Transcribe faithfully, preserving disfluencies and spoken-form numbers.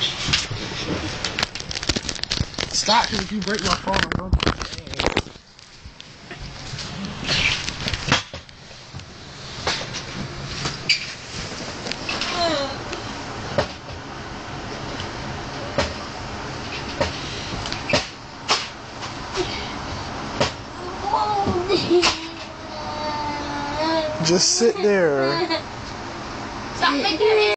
Stop, because if you break my phone, I'm going to. Just sit there. Stop making it.